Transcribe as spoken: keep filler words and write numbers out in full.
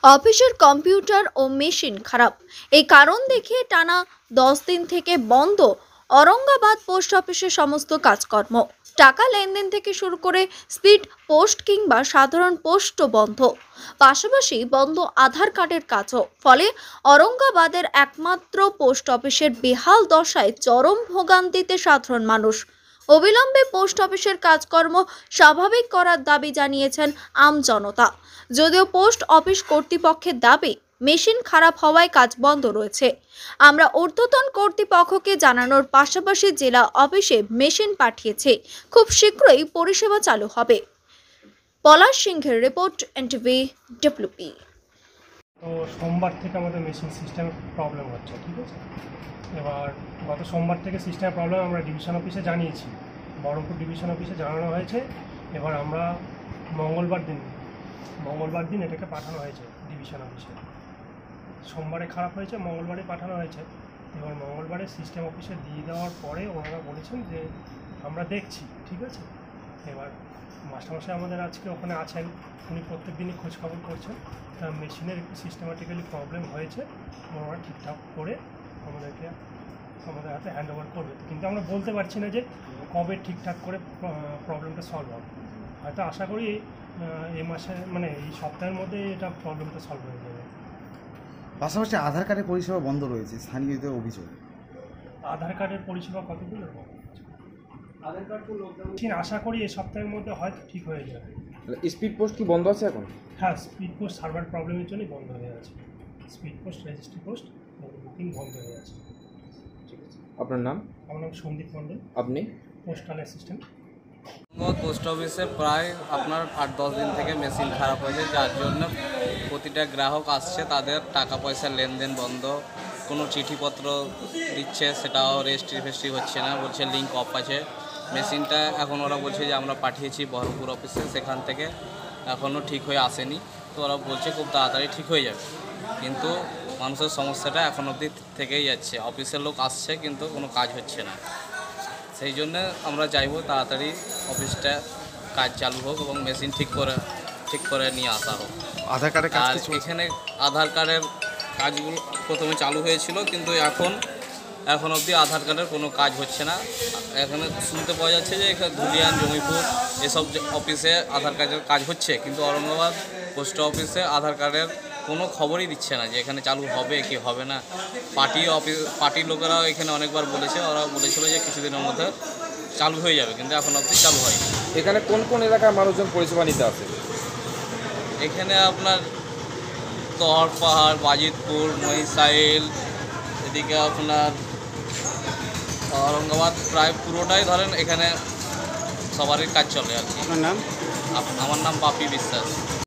অফিসের কম্পিউটার ও মেশিন খারাপ, এই কারণ দেখিয়ে টানা দশ দিন থেকে বন্ধ औरंगाबाद পোস্ট অফিসের সমস্ত কাজকর্ম। টাকা লেনদেন থেকে শুরু করে স্পিড পোস্ট কিংবা সাধারণ পোস্টও বন্ধ। পাশাপাশি বন্ধ আধার কার্ডের কাজও। ফলে औरंगाबाদের একমাত্র পোস্ট অফিসের বেহাল দশায় চরম ভোগান্তিতে সাধারণ মানুষ। অবিলম্বে পোস্ট অফিসের কাজকর্ম স্বাভাবিক করার দাবি জানিয়েছেন আমজনতা। যদিও পোস্ট অফিস কর্তৃপক্ষের দাবি মেশিন খারাপ হওয়ায় কাজ বন্ধ রয়েছে। আমরা ঊর্ধ্বতন কর্তৃপক্ষকে জানানোর পাশাপাশি জেলা অফিসে মেশিন পাঠিয়েছে, খুব শীঘ্রই পরিষেবা চালু হবে। পলাশ সিংহের রিপোর্ট, এনটিভি ডব্লিউপি। তো সোমবার থেকে আমাদের মেশিন সিস্টেম প্রবলেম হচ্ছে, ঠিক আছে। এবার গত সোমবার থেকে সিস্টেম প্রবলেম আমরা ডিভিশন অফিসে জানিয়েছি, বহরমপুর ডিভিশন অফিসে জানানো হয়েছে। এবার আমরা মঙ্গলবার দিন মঙ্গলবার দিন এটাকে পাঠানো হয়েছে ডিভিশন অফিসে। সোমবারে খারাপ হয়েছে, মঙ্গলবারে পাঠানো হয়েছে। এবার মঙ্গলবারে সিস্টেম অফিসে দিয়ে দেওয়ার পরে ওনারা বলেছেন যে আমরা দেখছি, ঠিক আছে। এবার মাস্টারমশাই আমাদের আজকে ওখানে আছেন, উনি প্রত্যেক দিনই খোঁজখবর করছেন। তা মেশিনের একটু সিস্টেমেটিক্যালি প্রবলেম হয়েছে, ওনারা ঠিকঠাক করে আমাদেরকে আমাদের হাতে হ্যান্ড ওভার করবে। কিন্তু আমরা বলতে পারছি না যে কবে ঠিকঠাক করে প্রবলেমটা সলভ হবে। হয়তো আশা করি এই মাসে মানে এই সপ্তাহের মধ্যে এটা প্রবলেমটা সলভ হয়ে যাবে। পাশাপাশি আধার কার্ডের পরিষেবা বন্ধ রয়েছে, স্থানীয়দের অভিযোগ। আধার কার্ডের পরিষেবা কতগুলো আধার কার্ড আশা করি এই সপ্তাহের মধ্যে হয়তো ঠিক হয়ে যাবে। স্পিড পোস্ট কি বন্ধ আছে এখন? হ্যাঁ, স্পিড পোস্ট সার্ভার প্রবলেমের জন্যই বন্ধ হয়ে আছে। Speed post, registry post booking বন্ধ হয়ে আছে। ঠিক আছে, আপনার নাম? আমার নাম সন্দীপ মণ্ডল। আপনি? Postal assistant. পোস্ট অফিসে প্রায় আপনার আট দশ দিন থেকে মেশিন খারাপ হয়েছে, যার জন্য প্রতিটা গ্রাহক আসছে, তাদের টাকা পয়সার লেনদেন বন্ধ। কোনো চিঠিপত্র দিচ্ছে, সেটাও রেজিস্ট্রি ফেস্ট্রি হচ্ছে না, বলছে লিঙ্ক অফ আছে। মেশিনটা এখন ওরা বলছে যে আমরা পাঠিয়েছি বহরমপুর অফিসে, সেখান থেকে এখনও ঠিক হয়ে আসেনি। তো ওরা বলছে খুব তাড়াতাড়ি ঠিক হয়ে যাবে, কিন্তু মানুষের সমস্যাটা এখন অবধি থেকেই যাচ্ছে। অফিসের লোক আসছে কিন্তু কোনো কাজ হচ্ছে না। সেই জন্য আমরা চাইবো তাড়াতাড়ি অফিসটা কাজ চালু হোক এবং মেশিন ঠিক করে ঠিক করে নিয়ে আসা হোক। আধার কার্ডের কাজ আর এখানে আধার কার্ডের কাজগুলো প্রথমে চালু হয়েছিল, কিন্তু এখন এখন অবধি আধার কার্ডের কোনো কাজ হচ্ছে না। এখানে শুনতে পাওয়া যাচ্ছে যে এখানে ধুলিয়ান, জমিপুর এসব অফিসে আধার কার্ডের কাজ হচ্ছে, কিন্তু औरंगाबाद পোস্ট অফিসে আধার কার্ডের কোনো খবরই দিচ্ছে না যে এখানে চালু হবে কি হবে না। পার্টি অফিস পার্টির লোকেরাও এখানে অনেকবার বলেছে, ওরা বলেছিল যে কিছুদিনের মধ্যে চালু হয়ে যাবে, কিন্তু এখন অবধি চালু হয়নি। এখানে কোন কোন এলাকার মানুষজন পরিষেবা নিতে আসে? এখানে আপনার তহর পাহাড়, বাজিতপুর, মহিষাইল, এদিকে আপনার औरंगाबाद প্রায় পুরোটাই ধরেন এখানে সবারই কাজ চলে আর কি। আপনার নাম? আমার নাম বাপি বিশ্বাস।